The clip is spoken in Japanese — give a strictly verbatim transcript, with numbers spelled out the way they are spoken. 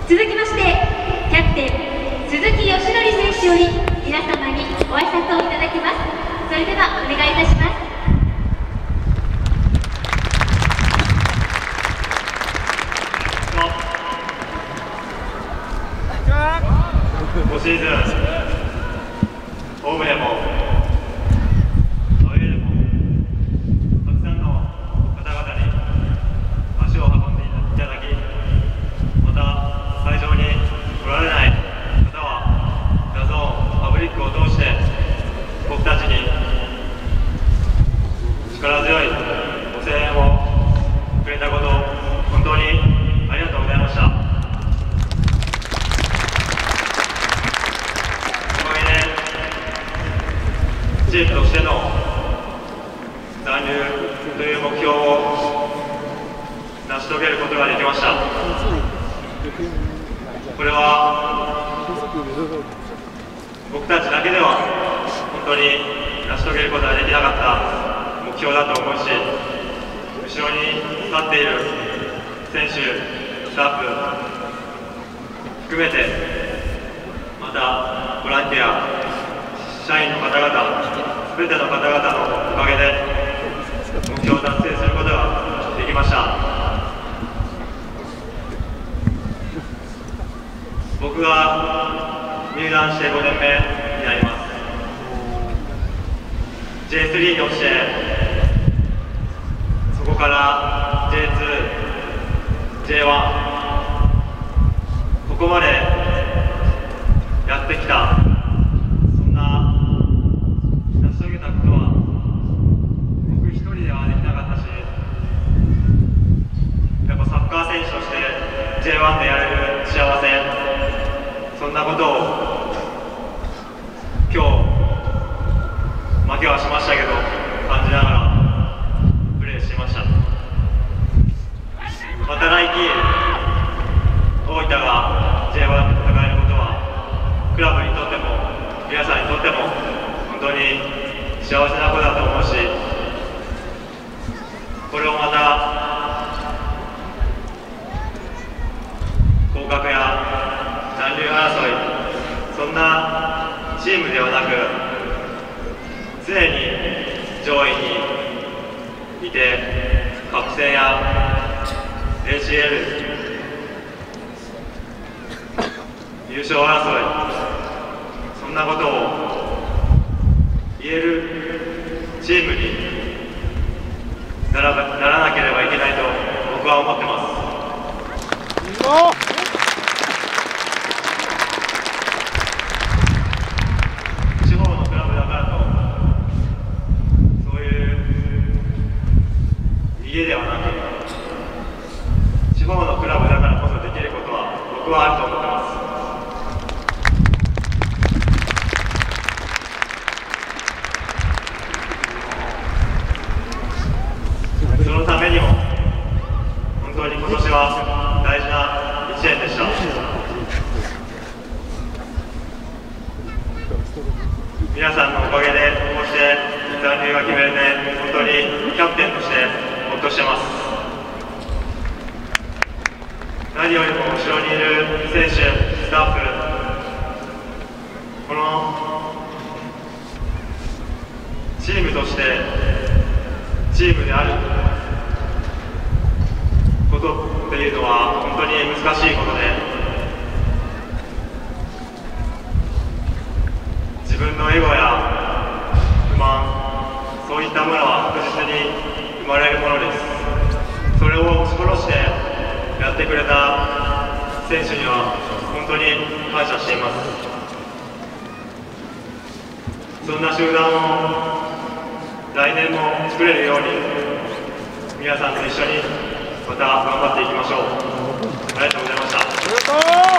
続きまして、キャプテン鈴木義則選手より皆様にご挨拶をいただきます。それではお願いいたします。 今シーズン、ホームでもアウェーでもたくさんの方々に足を運んでいただき、また会場に来られない方はダゾーンパブリックを通して僕たちに力強いご声援をくれたこと、本当にありがとうございました。チームとしての残留という目標を成し遂げることができました。これは僕たちだけでは本当に成し遂げることができなかった目標だと思うし、後ろに立っている選手、スタッフ含めて、またボランティア、社員の方々、すべての方々のおかげで目標を達成することができました。僕が入団してごねんめになります。 ジェイスリー に落ちて、そこから ジェイツー、ジェイワン、ここまでやってきた。選手として ジェイワン でやれる幸せ、そんなことを今日負けはしましたけど感じながらプレーしていました。また来季大分が ジェイワン で戦えることはクラブにとっても皆さんにとっても本当に幸せなことだと思うし、これをまた降格や残留争い、そんなチームではなく、常に上位にいて、カップ戦や エーシーエル 優勝争い、そんなことを言えるチームになら、ならなければいけないと僕は思ってます。地方のクラブだからと、そういう家ではなく、地方のクラブだからこそできることは僕はあると思ってます。そのためにも本当に今年は大事ないちねんでした。皆さんのおかげでこうして残留が決めれて、本当にキャプテンとしてほっとしてます。何よりも後ろにいる選手、スタッフ、このチームとしてチームであることっていうのは本当に難しいことで、自分のエゴや不満、そういったものは確実に生まれるものです。それを押し殺してやってくれた選手には本当に感謝しています。そんな集団を来年も作れるように皆さんと一緒にまた頑張っていきましょう。ありがとうございました。